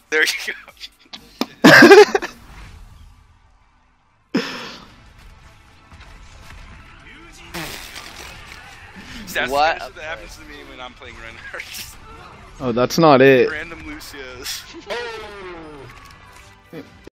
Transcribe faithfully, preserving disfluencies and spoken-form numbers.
There you go. That's What? the that happens to me when I'm playing Reinhardt. Oh, that's not it. Random Lucios.